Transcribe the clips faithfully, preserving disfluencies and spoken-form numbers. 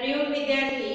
हरिओम विद्यार्थी,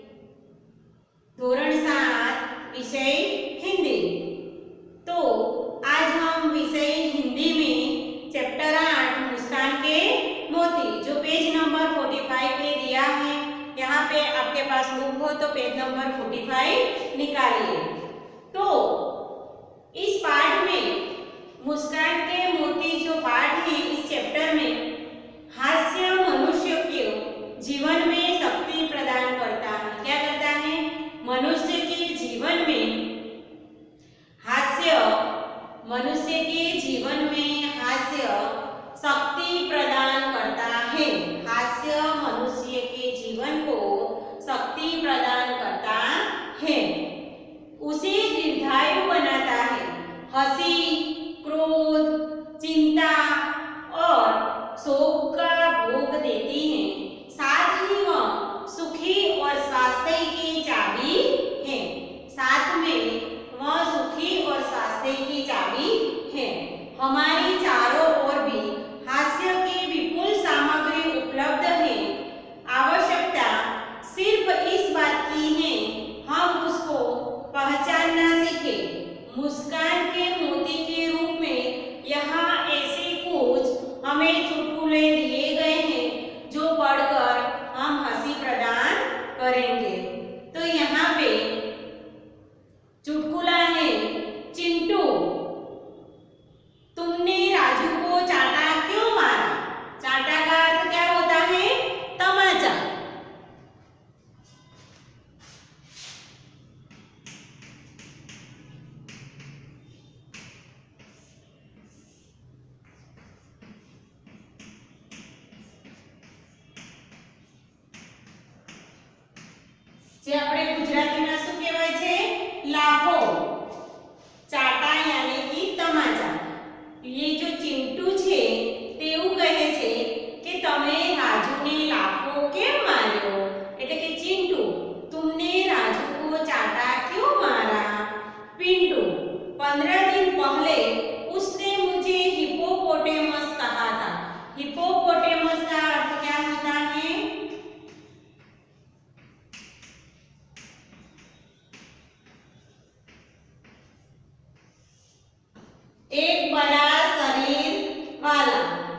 धोरण सात विषय हिंदी। तो आज हम विषय हिंदी में चैप्टर आठ मुस्कान के मोती जो पेज नंबर पैंतालीस पे दिया है, यहाँ पे आपके पास बुक हो तो पेज नंबर पैंतालीस निकालिए। तो इस पाठ में मुस्कान के मोती जो पाठ है, इस चैप्टर में हास्य मनुष्य के जीवन में शक्ति प्रदान करता है। क्या करता है? मनुष्य के जीवन में हास्य मनुष्य के जीवन में हास्य शक्ति प्रदान करता है। हास्य मनुष्य के जीवन को शक्ति प्रदान करता है, उसे दीर्घायु बनाता है। हंसी, क्रोध, चिंता और शोक का भोग देती है। साथ ही वह सुखी और स्वास्थ्य की चाबी है। साथ में वह सुखी और स्वास्थ्य की चाबी है। हमारी चारों ओर भी हास्य की विपुल सामग्री उपलब्ध है। आवश्यकता सिर्फ इस बात की है, हम उसको पहचानना सीखें। मुस्कान के मोती के रूप में यहाँ ऐसे कुछ हमें चुटकुले दिए गए हैं जो पढ़कर हम हंसी प्रदान करेंगे। तो यहाँ पे चुटकुला है, चिंटू तुमने राजू को चाटा क्यों मारा? चाटा का अर्थ क्या होता है? तमाचा। જે આપણે ગુજરાતીમાં શું કહેવાય છે? લાફો, ચાટા यानी कि तमाचा। ये जो चिंटू છે તે એવું કહે છે કે તમે રાજુને લાફો કેમ માર્યો? એટલે કે चिंटू तुमने राजू को चाटा क्यों मारा? पिंटू पंद्रह दिन पहले उसने मुझे हिप्पोपोटेमस कहा था। हिप्पोपोटेमस का अर्थ क्या होता है? एक बड़ा शरीर वाला।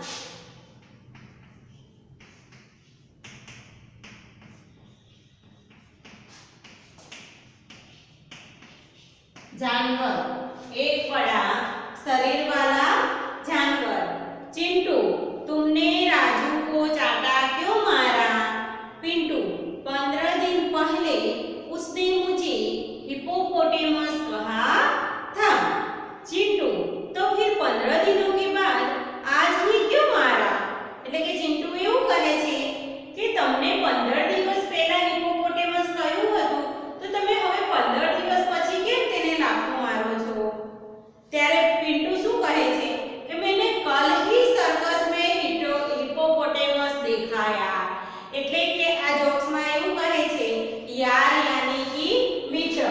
जानवर, एक बड़ा शरीर वाला जानवर। चिंटू तुमने राजू को चाटा क्यों मारा? पिंटू पंद्रह दिन पहले उसने मुझे हिप्पोपोटेमस कहा था। चिंटू तो फिर पंद्रह दिनों के बाद आज ही क्यों मारा? એટલે કે चिंटू એવું કહે છે કે તમને पंद्रह દિવસ પહેલા હિપ્પોપોટેમસ કહ્યું હતું, તો તમે હવે पंद्रह દિવસ પછી કેમ તેને લાફો મારો છો? ત્યારે पिंटू શું કહે છે કે मैंने कल ही सर्कस में हिप्पोपोटेमस देखाया। એટલે કે આ જોક્સમાં એવું કહે છે यार यानी कि मित्र।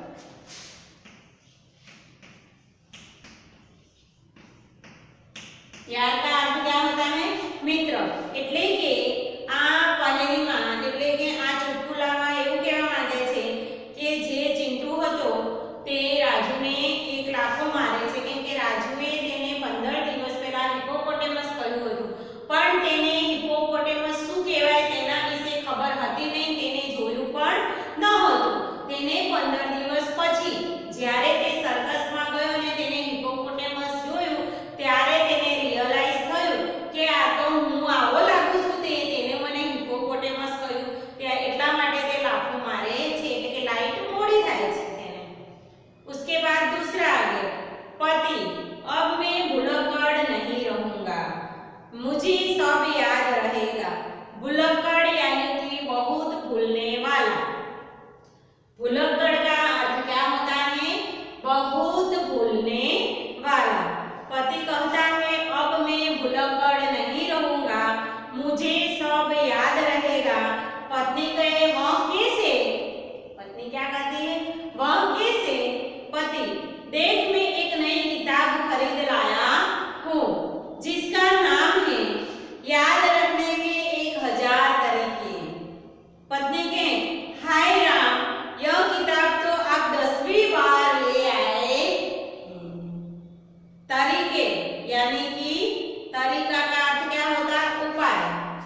यार का अर्थ क्या होता है? मित्र। એટલે કે આ પહેલીમાં એટલે કે આ ચુટકુલામાં એવું કહેવા માંગે છે કે જે ચિંટુ હતો તે રાજુને એક લાફો મારે છે, કેમ કે રાજુએ તેને पंद्रह દિવસ પહેલા હિપ્પોપોટેમસ કહ્યું હતું, પણ તેને હિપ્પોપોટેમસ શું કહેવાય તેના વિશે ખબર હતી નહીં, તેને જોયું પણ ન હતું। તેને पंद्रह દિવસ પછી જ્યારે તે સર્કસમાં ગયો અને તેને હિપ્પોપોટેમસ જોયું ત્યારે તેને રિયલાઇઝ થયું કે આ તો હું આવો લાગુ છું, તે તેને મને હિપ્પોપોટેમસ કહ્યું, તે એટલા માટે તે લાફો મારે છે। એટલે કે લાઈટ મોડી થાય છે તેને। उसके बाद दूसरा आगे, पति अब मैं भुलक्कड़ नहीं रहूंगा, मुझे सब याद रहेगा। भुलक्कड़ यानी कि बहुत भूलने वाला। भुलक्कड़ का अर्थ क्या होता है? बहुत भूलने वाला। पति कहता है अब मैं भुलक्कड़ नहीं रहूंगा, मुझे सब याद रहेगा। पत्नी कहे वह कैसे? पत्नी क्या कहती है? वह कैसे? पति देख मैं एक नई किताब खरीद लाया हूँ जिसका नाम है याद रखने के एक हजार तरीके। तरीका का अर्थ क्या होता है? उपाय।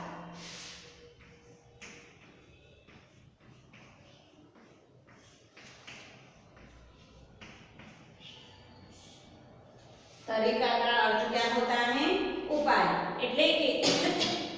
तरीका का अर्थ क्या होता है? उपाय। એટલે કે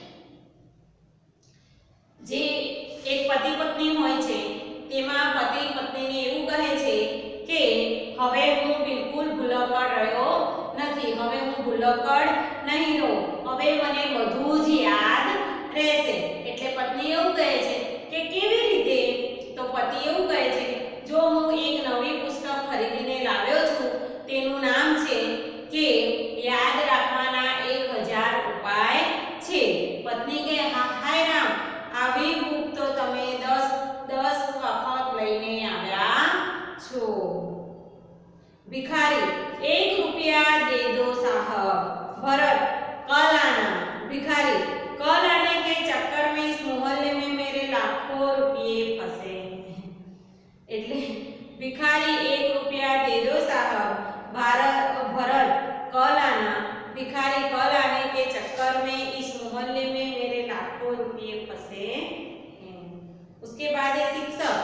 જે એક પતિ પત્ની હોય છે તેમાં પતિ પત્નીને એવું કહે છે કે હવે હું બિલકુલ ભૂલકડ રહ્યો નથી, હવે હું ભૂલકડ નહીં રહું, હવે મને બધું જ યાદ રહેશે। એટલે પત્ની એવું કહે છે કે કેવી રીતે? તો પતિ એવું કહે છે કે જો હું એક નવી પુસ્તક ખરીદીને લાવ્યો છું તેનું નામ છે કે યાદ રાખવાના એક હજાર ઉપાય છે। પત્ની કે હાય રામ, આવી બુક તો તમે દસ દસ વખત લઈને આવ્યા છો। भिखारी, एक रुपया दे दो साहब। भरत, कल आना। भिखारी, कल आने के चक्कर में इस मोहल्ले में मेरे लाखों रुपये फंसे। એટલે भिखारी एक रुपया दे दो साहब। भारत भरत, कल आना। भिखारी, कल आने के चक्कर में इस मोहल्ले में मेरे लाखों रुपये फंसे हैं। उसके बाद है शिक्षक।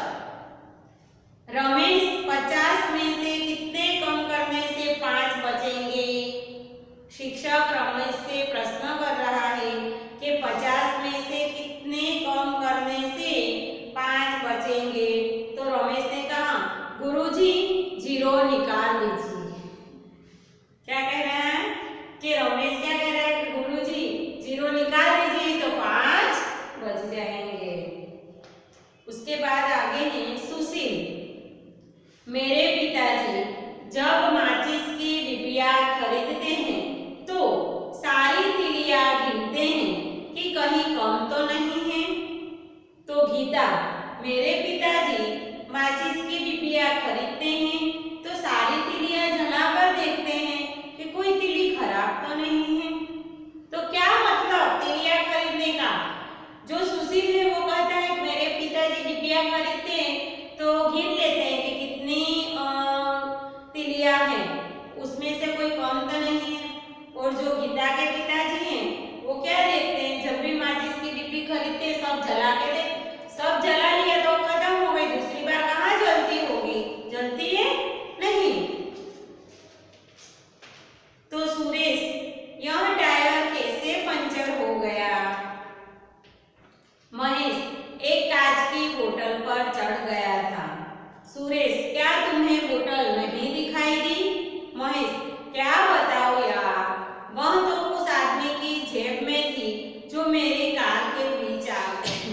रमेश, पचास में से कितने कम करने से पांच बचेंगे? शिक्षक रमेश से प्रश्न कर रहा है कि पचास में से कितने कम करने से पांच बचेंगे? तो रमेश ने कहा गुरुजी जीरो निकाल लीजिए। क्या कह रहा है कि रमेश क्या कह रहा है कि गुरुजी जीरो निकाल दीजिए तो पांच बच जाएंगे। उसके बाद आगे है सुशील। मेरे पिताजी जब माचिस की डिबिया खरीदते हैं तो सारी तिलियां गिनते हैं कि कहीं कम तो नहीं है। तो गीता, मेरे पिताजी माचिस की डिबिया खरीदते हैं तो सारी तिलियां जलाकर देखते हैं कि कोई तिली खराब तो नहीं है। तो क्या मतलब तिलियां खरीदने का? जो सुशील है वो कहता है कि मेरे पिताजी डिबिया खरीदते हैं तो गिन लेते हैं कि कितनी तिलियां हैं, उसमें से कोई कम तो नहीं है। और जो गीता के पिताजी हैं वो क्या देखते हैं, जब भी माचिस की डिब्बी खरीदते हैं सब जला के दे, सब जला लिया तो खत्म हो गई, दूसरी बार कहाँ जलती होगी? जलती है नहीं। तो सुरेश, यह टायर कैसे पंचर हो गया? महेश, एक कांच की बोतल पर चढ़ गया था। सुरेश, क्या तुम्हें बोतल नहीं दिखाई दी? महेश, क्या बताओ यार, वह तो उस आदमी की जेब में थी जो मेरी कार के बीच आ गई।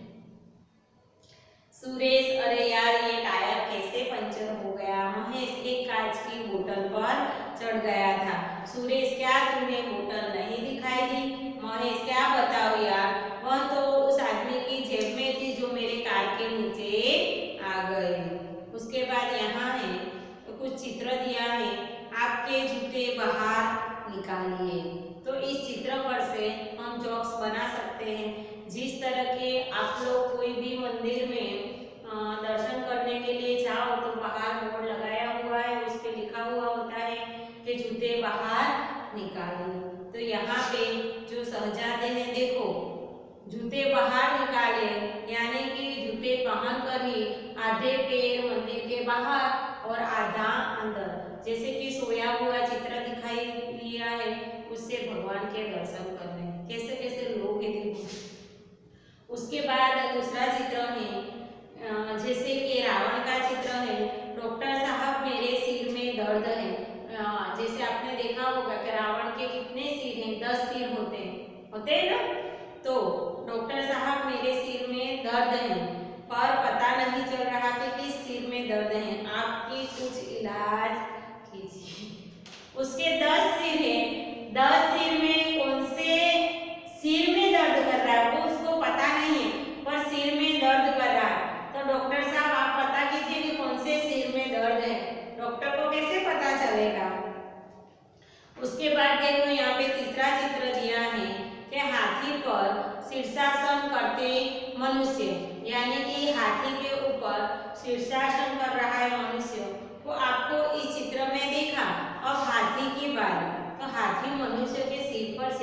सुरेश, अरे यार ये टायर कैसे पंचर हो गया? महेश, एक कांच की बोतल पर चढ़ गया था। सुरेश, क्या तुम्हें बोतल नहीं दिखाई दी? महेश, क्या बताओ यार, वह तो उस आदमी की जेब में थी जो मेरे कार के नीचे आ गई। उसके बाद यहाँ है तो कुछ चित्र दिया है, आपके जूते बाहर निकालिए। तो इस चित्र पर से हम जॉक्स बना सकते हैं। जिस तरह के आप लोग कोई भी मंदिर में दर्शन करने के लिए जाओ तो बाहर बोर्ड लगाया हुआ है, उस पे लिखा हुआ होता है कि जूते बाहर निकालिए। तो यहाँ पे जो शहजादे हैं देखो, जूते बाहर निकाले यानी कि जूते पहन कर ही आधे पैर मंदिर के बाहर और आधा अंदर, जैसे कि सोया हुआ चित्र दिखाई दिया है, उससे भगवान के दर्शन कर रहे हैं। कैसे कैसे लोग हैं देखो। उसके बाद दूसरा चित्र है, जैसे कि रावण का चित्र है। डॉक्टर साहब मेरे सिर में दर्द है। जैसे आपने देखा होगा कि रावण के कितने सिर हैं? दस सिर होते हैं होते हैं ना। तो डॉक्टर साहब मेरे सिर में दर्द है पर पता नहीं चल रहा कि किस सिर में दर्द है, आपकी कुछ इलाज कीजिए। उसके दस सिर हैं, दस सिर में कौन से सिर में दर्द कर रहा है वो उसको पता नहीं है, पर सिर में दर्द कर रहा है। तो डॉक्टर साहब आप पता कीजिए कि कौन से सिर में दर्द है। डॉक्टर को कैसे पता चलेगा? उसके बाद देखो यहाँ पे तीसरा चित्र दिया है कि हाथी पर शीर्षासन करते मनुष्य, यानी कि हाथी के ऊपर शीर्षासन कर रहा है मनुष्य। तो आपको इस चित्र में देखा। अब हाथी की बारी, तो हाथी मनुष्य के सिर पर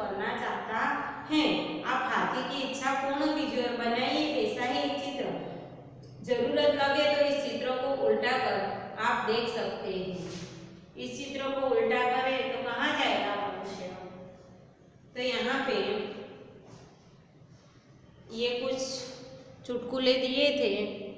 करना चाहता है। आप हाथी की इच्छा पूर्ण कीजिए और बनाइए ऐसा ही एक चित्र। जरूरत लगे तो इस चित्र को उल्टा कर आप देख सकते हैं। इस चित्र को उल्टा करें तो कहाँ जाएगा मनुष्य? तो यहाँ पे ये कुछ चुटकुले दिए थे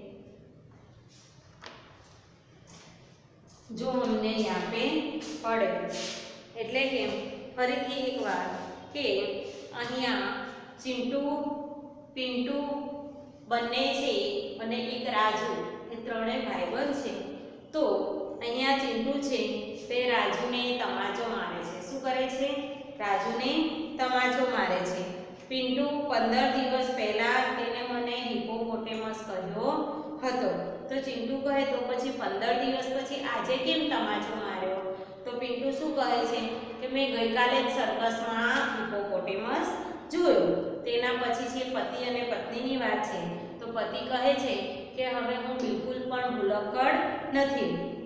जो हमने यहाँ पे पढ़े। એટલે કે ફરીથી એકવાર કે અહીંયા ચિંટુ, પિન્ટુ બંને છે અને એક રાજુ એ ત્રણેય ભાઈબંધ છે। તો અહીંયા ચિંટુ છે તે રાજુને તમાચો મારે છે। શું કરે છે? રાજુને તમાચો મારે છે। પિન્ટુ પંદર દિવસ પહેલા તેને મને હિપોપોટેમસ કહ્યો હતો। તો ચિંટુ કહે તો પછી પંદર દિવસ પછી આજે કેમ તમાચો માર્યો? તો પિન્ટુ શું કહે છે કે મેં ગઈકાલે જ સર્કસમાં હિપોપોટેમસ જોયો। તેના પછી છે પતિ અને પત્નીની વાત છે। તો પતિ કહે છે કે હવે હું બિલકુલ પણ ભૂલક્કડ નથી,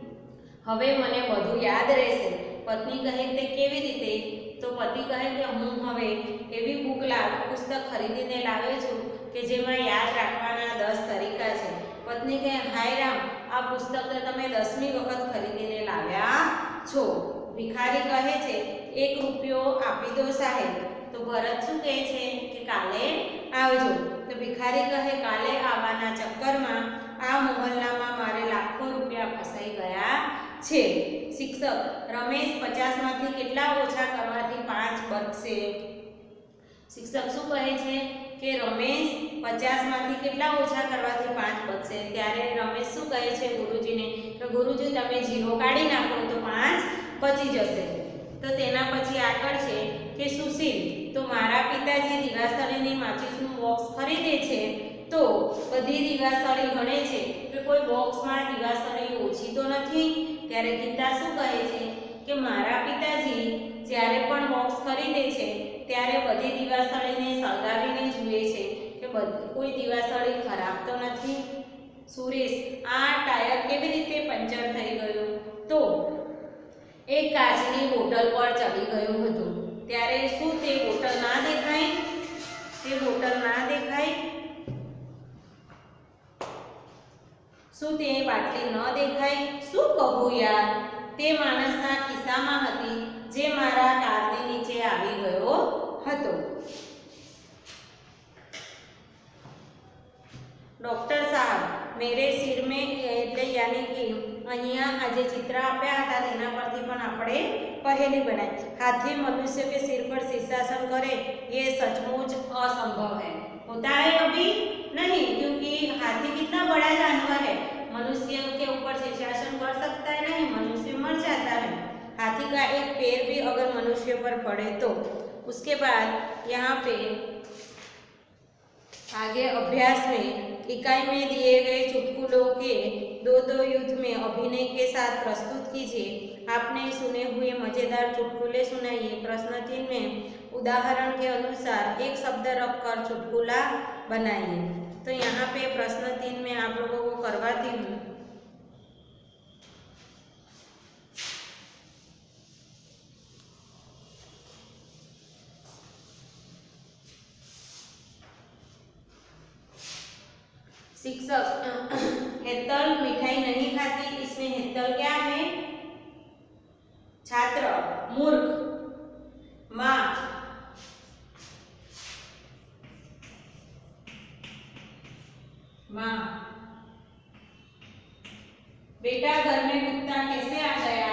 હવે મને બધું યાદ રહેશે। પત્ની કહે તે કેવી રીતે? તો પતિ કહે કે હું હવે એવી બુક લાવ પુસ્તક ખરીદીને લાવ્યો છું કે જેમાં યાદ રાખવાના દસ તરીકા છે। પત્ની કહે હાય રામ, આ પુસ્તક તો તમે દસમી વખત ખરીદીને લાવ્યા છો। ભિખારી કહે છે એક રૂપિયો આપી દો સાહેબ। તો ભરત શું કહે છે કે કાલે આવજો। તો ભિખારી કહે કાલે આવવાના ચક્કરમાં આ મોહલ્લામાં મારે લાખો રૂપિયા ફસાઈ ગયા છે। શિક્ષક રમેશ પચાસ માંથી કેટલા ઓછા કરવાથી પાંચ બચશે? શિક્ષક શું કહે છે કે રમેશ પચાસ માંથી કેટલા ઓછા કરવાથી પાંચ બચશે? ત્યારે રમેશ શું કહે છે ગુરુજીને કે ગુરુજી તમે ઝીરો કાઢી નાખો તો પાંચ બચી જશે। તો તેના પછી આગળ છે કે સુશીલ તો મારા પિતાજી દિવાસળીની માચીસનું બોક્સ ખરીદે છે તો બધી દિવાસળી ગણે છે કે કોઈ બોક્સમાં દિવાસળી ઓછી તો નથી। ત્યારે ગીતા શું કહે છે કે મારા પિતાજી જ્યારે પણ બોક્સ ખરીદે છે ત્યારે બધી દિવાસળીને સળગાવીને જુએ છે કે કોઈ દિવાસળી ખરાબ તો નથી। સુરેશ આ ટાયર કેવી રીતે પંચર થઈ ગયું? તો એક કાચની બોટલ પર ચડી ગયું હતું। ત્યારે શું તે બોટલ ના દેખાય? તે બોટલ ના દેખાય? શું તે બાટલી ન દેખાય? શું કહું યાર, તે માણસના ખિસ્સામાં હતી જે મારા કારની નીચે આવી ગયો હતો। ડોક્ટર સાહેબ મેરે સિર में એટલે यानी कि અહીંયા આ જે ચિત્ર આપ્યા હતા તેના પરથી પણ આપણે પહેલી બનાવી। હાથી મનુષ્ય के सिर पर शीर्षासन करे ये सचमुच असंभव है। होता है कभी नहीं, क्योंकि हाथी कितना बड़ा जानवर है, मनुष्य के ऊपर शीर्षासन कर सकता है नहीं, मनुष्य मर जाता है। हाथी का एक पैर भी अगर मनुष्य पर पड़े तो। उसके बाद यहाँ पे आगे अभ्यास में इकाई में दिए गए चुटकुलों के दो दो युद्ध में अभिनय के साथ प्रस्तुत कीजिए। आपने सुने हुए मजेदार चुटकुले सुनाइए। प्रश्न तीन में उदाहरण के अनुसार एक शब्द रखकर चुटकुला बनाइए। तो यहाँ पे प्रश्न तीन में आप लोगों को करवाती हूँ। शिक्षक हेतल मिठाई नहीं खाती, इसमें हेतल क्या है? छात्र मूर्ख। माँ माँ बेटा घर में कुत्ता कैसे आ गया?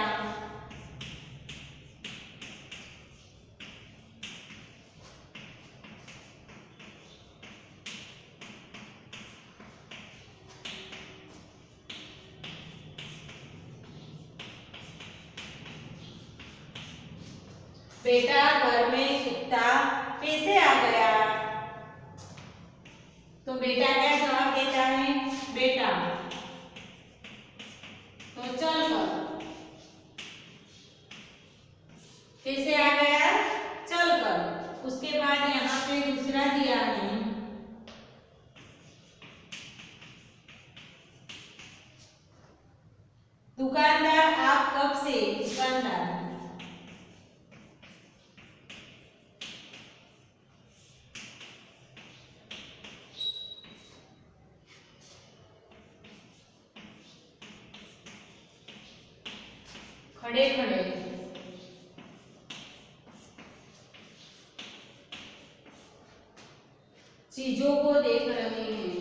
बेटा घर में कुत्ता कैसे आ गया? तो बेटा क्या जवाब देता है? बेटा तो चल कर। कैसे आ गया? चल कर। उसके बाद यहाँ पे दूसरा दिया है दुकानदार आप कब से? दुकानदार खड़े खड़े, चीजों को देख रहे हैं।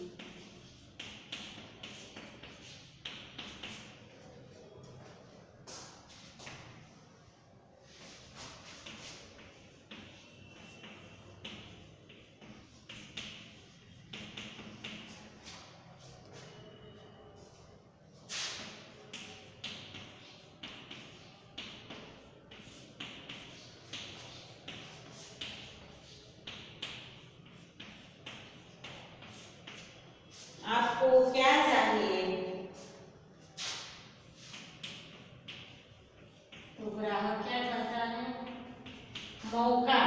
आपको क्या चाहिए? तो ग्राहक क्या करता है? मौका।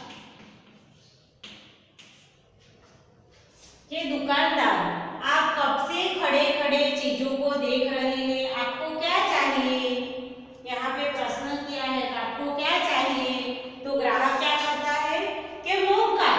ये दुकानदार, आप कब से खड़े खड़े चीजों को देख रहे हैं, आपको क्या चाहिए? यहाँ पे प्रश्न किया है कि आपको क्या चाहिए, तो ग्राहक क्या करता है कि मौका।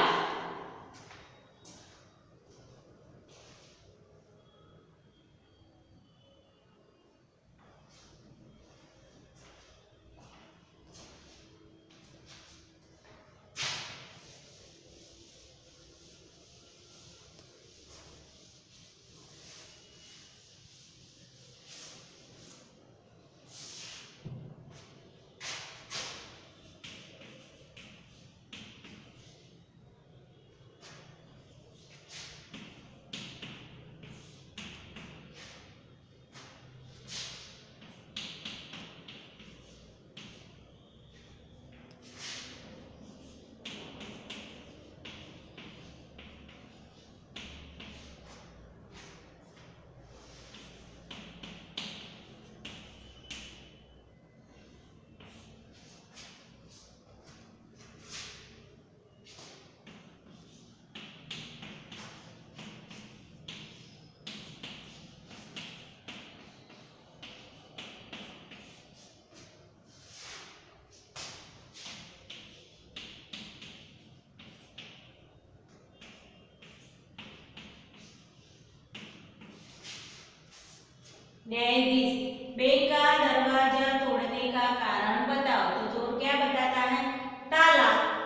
न्यायाधीश, बैंक का दरवाजा तोड़ने का कारण बताओ, तो चोर क्या बताता है? ताला।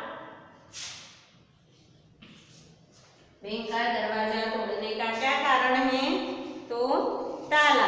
बैंक का दरवाजा तोड़ने का क्या कारण है? तो ताला।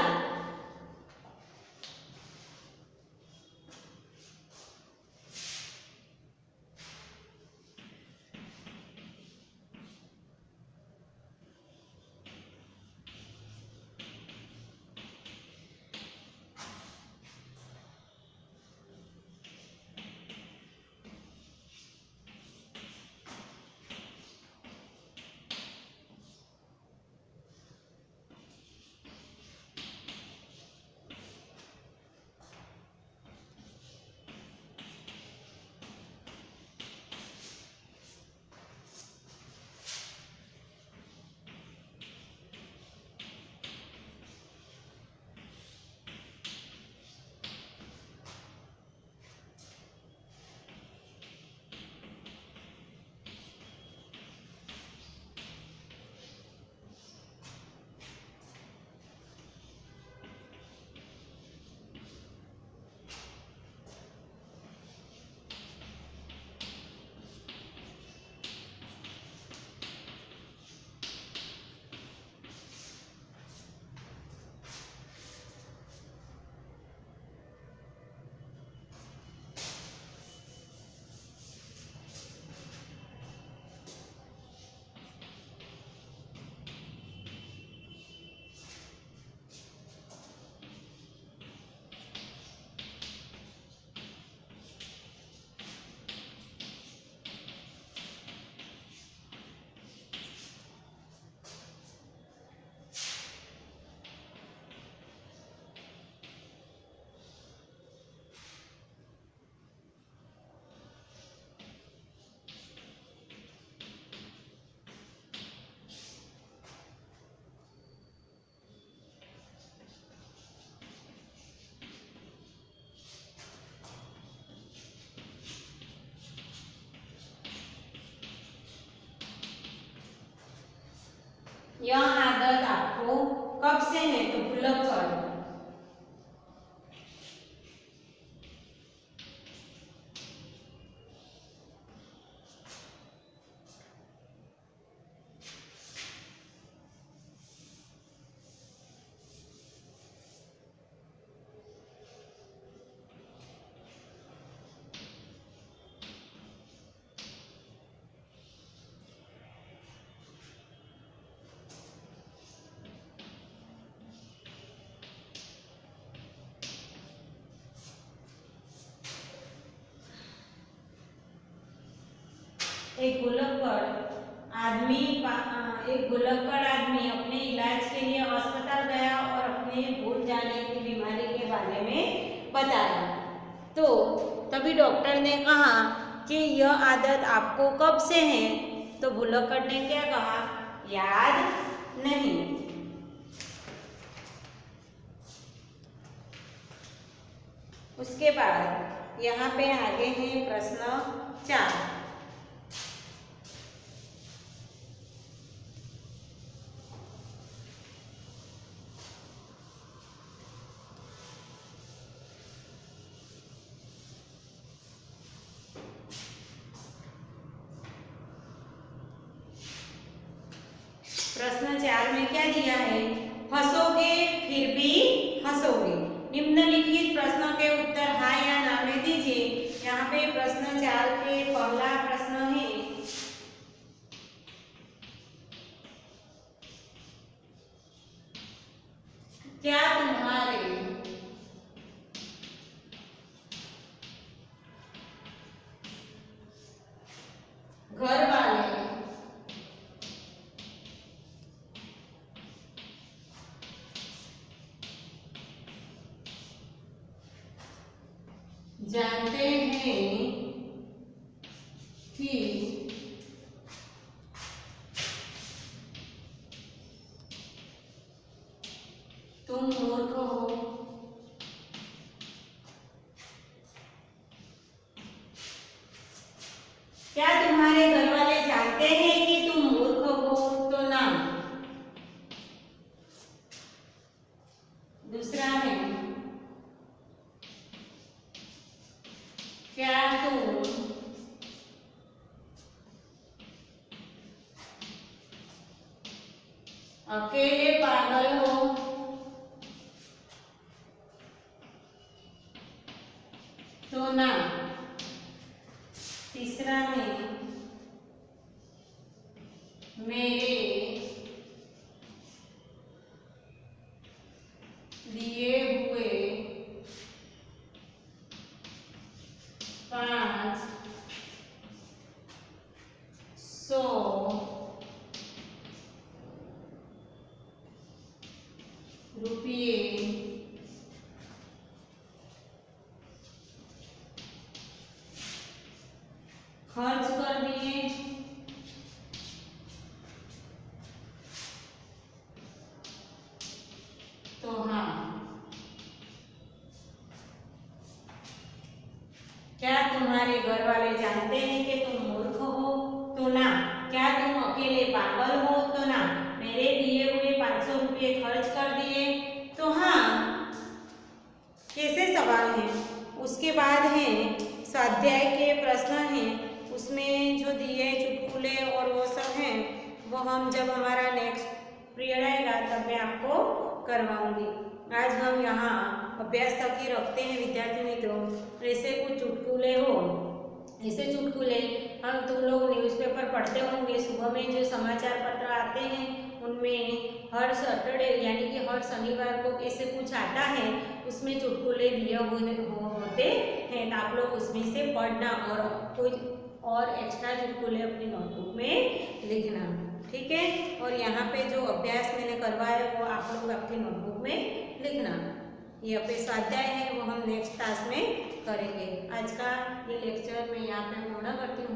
यह आदत आपको कब से है? तो भुलक्कड़। एक भुलक्कड़ आदमी एक भुलक्कड़ आदमी अपने इलाज के लिए अस्पताल गया और अपने भूल जाने की बीमारी के बारे में बताया। तो तभी डॉक्टर ने कहा कि यह आदत आपको कब से है? तो भुलक्कड़ ने क्या कहा? याद नहीं। उसके बाद यहाँ पे आगे है प्रश्न चार। प्रश्न चार में क्या दिया है? हंसोगे फिर भी हंसोगे। निम्नलिखित प्रश्नों के उत्तर हाँ या ना में दीजिए। यहाँ पे प्रश्न चार के पहला प्रश्न है, क्या तुम्हारे घर वाले जानते हैं कि तुम मूर्ख हो? क्या तुम्हारे घर वाले जानते हैं कि तुम मूर्ख हो? तो ना। दूसरा है, क्या तुम अकेले पागल हो? तो ना। तीसरा है, मेरे दिए हुए पाँच सौ रुपये खर्च कर दिए। तो हाँ। क्या तुम्हारे घर वाले जानते हैं कि तुम मूर्ख हो? तो ना। क्या तुम अकेले पागल हो? तो ना। मेरे दिए हुए पाँच सौ रुपये खर्च कर दिए? तो हाँ। कैसे सवाल हैं। उसके बाद है स्वाध्याय के प्रश्न हैं, उसमें जो दिए चुटकुले और वो सब हैं वो हम जब हमारा नेक्स्ट पीरियड आएगा तब मैं आपको करवाऊंगी। आज हम यहाँ अभ्यास तक ही रखते हैं विद्यार्थी मित्रों। ऐसे कुछ चुटकुले हो, ऐसे चुटकुले हम तुम लोग न्यूज़पेपर पढ़ते होंगे, सुबह में जो समाचार पत्र आते हैं उनमें हर सैटरडे यानी कि हर शनिवार को कैसे कुछ आता है, उसमें चुटकुले दिए हुए होते हैं। तो आप लोग उसमें से पढ़ना और कोई और एक्स्ट्रा चुटकुले अपनी नोटबुक में लिखना, ठीक है। और यहाँ पे जो अभ्यास मैंने करवाया है वो आप लोग आपकी नोटबुक में लिखना। ये अपने स्वाध्याय है वो हम नेक्स्ट क्लास में करेंगे। आज का ये लेक्चर मैं यहाँ पे पूर्ण करती हूँ।